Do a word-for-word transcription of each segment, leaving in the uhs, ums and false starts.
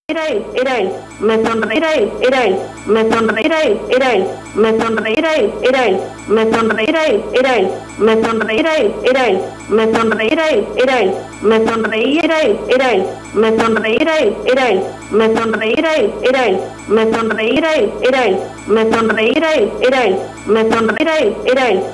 Era él, era él, me sonreía él, era él, me sonreía él, era él, me sonreía él, era él, me sonreía él, era él, me sonreía él, era él, me sonreía él, era él, me sonreía él, era él, me sonreía él, era él, me sonreía él, era él, me sonreía él, era él, me sonreía él, era él, me sonreía él, era él.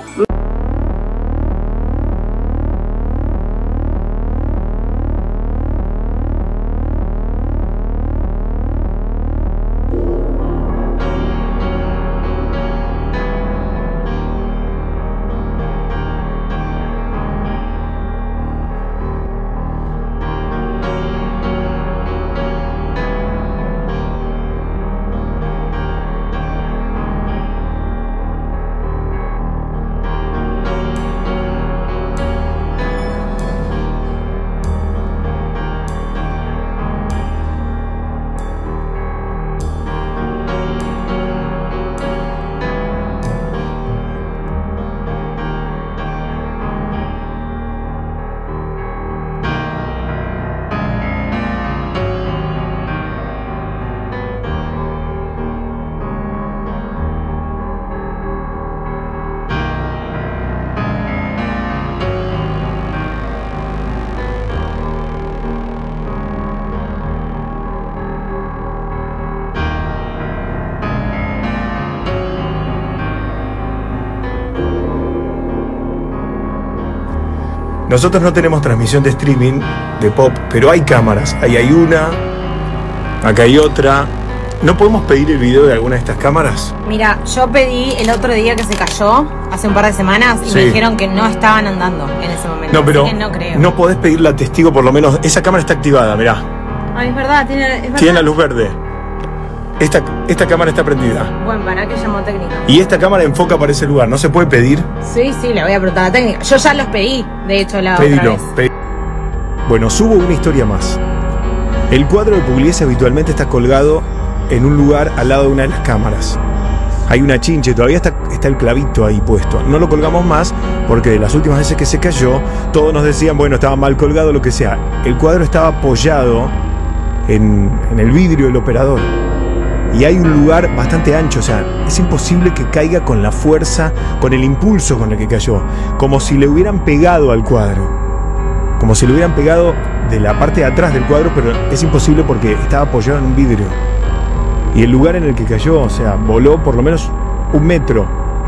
Nosotros no tenemos transmisión de streaming de pop, pero hay cámaras. Ahí hay una, acá hay otra. ¿No podemos pedir el video de alguna de estas cámaras? Mira, yo pedí el otro día que se cayó, hace un par de semanas, y sí. me dijeron que no estaban andando en ese momento. No, pero así que no creo. No podés pedirle al testigo por lo menos. Esa cámara está activada, mirá. Ay, es verdad, tiene, es verdad. Tiene la luz verde. Esta, esta cámara está prendida. Bueno, para que llamó técnico. Y esta cámara enfoca para ese lugar. ¿No se puede pedir? Sí, sí, le voy a preguntar a la técnica. Yo ya los pedí, de hecho, la Pedilo, otra vez. pedilo. Bueno, subo una historia más. El cuadro de Pugliese habitualmente está colgado en un lugar al lado de una de las cámaras. Hay una chinche, todavía está, está el clavito ahí puesto. No lo colgamos más porque de las últimas veces que se cayó, todos nos decían, bueno, estaba mal colgado, lo que sea. El cuadro estaba apoyado en, en el vidrio del operador. Y hay un lugar bastante ancho, o sea, es imposible que caiga con la fuerza, con el impulso con el que cayó. Como si le hubieran pegado al cuadro. Como si le hubieran pegado de la parte de atrás del cuadro, pero es imposible porque estaba apoyado en un vidrio. Y el lugar en el que cayó, o sea, voló por lo menos un metro.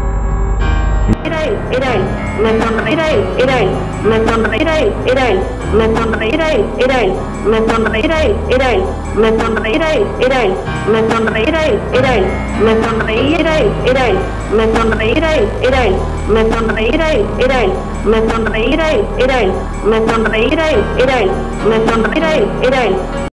Era él, era él, me sonreía él, era él, me sonreía él, era él, me sonreía él, era él, me sonreía él, era él, me sonreía él, era él, me sonreía él, era él, me sonreía él, era él, me sonreía él, era él, me sonreía él, era él, me sonreía él, era él, me sonreía él, era él, me sonreía él, era él.